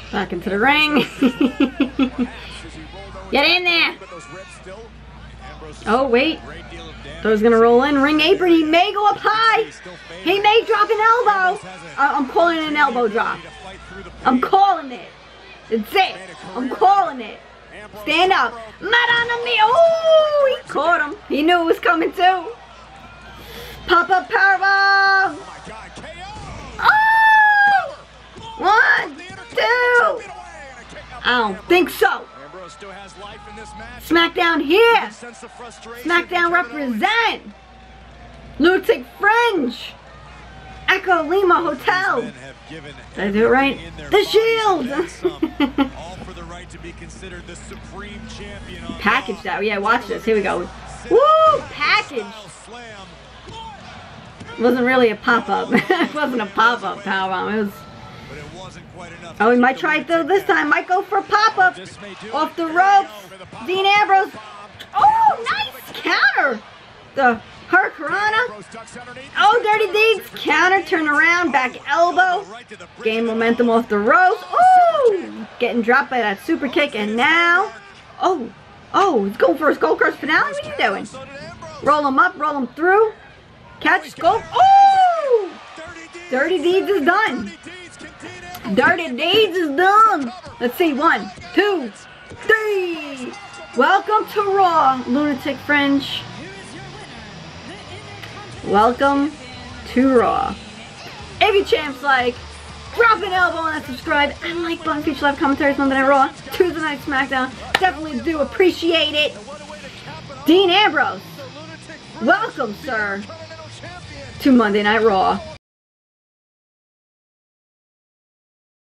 Back into the ring. Get in there. Oh, wait. Thor's gonna roll in. Ring apron. He may go up high. He may drop an elbow. I'm calling it an elbow drop. I'm calling it. It's it. I'm calling it. Stand up. Mat on the knee. Oh, he caught him. He knew it was coming too. Pop-up powerbomb. Oh! 1, 2. I don't think so. SmackDown here. SmackDown represent. Lunatic Fringe. Echo Lima Hotel. Did I do it right? The Shield. Package that. Yeah, watch this. Here we go. Woo! Package. It wasn't really a pop-up. It wasn't a pop-up powerbomb. It was. Oh, he might try it though this time. Might go for a pop-up. Off the ropes. Dean Ambrose. Oh, nice counter. The Hurricanrana. Oh, Dirty Deeds. Counter, turn around, back elbow. Gain momentum off the ropes. Oh, getting dropped by that super kick. And now, oh, he's going for a Skull Crush finale. What are you doing? Roll him up, roll him through. Catch, Skull. Oh, Dirty Deeds is done. Dirty Deeds is done. Let's see, 1, 2, 3. Welcome to Raw, Lunatic Fringe. Welcome to Raw. If you champs like, drop an elbow on that subscribe and like button. Feature live commentaries Monday Night Raw, Tuesday Night SmackDown. Definitely do appreciate it. Dean Ambrose, welcome, sir, to Monday Night Raw.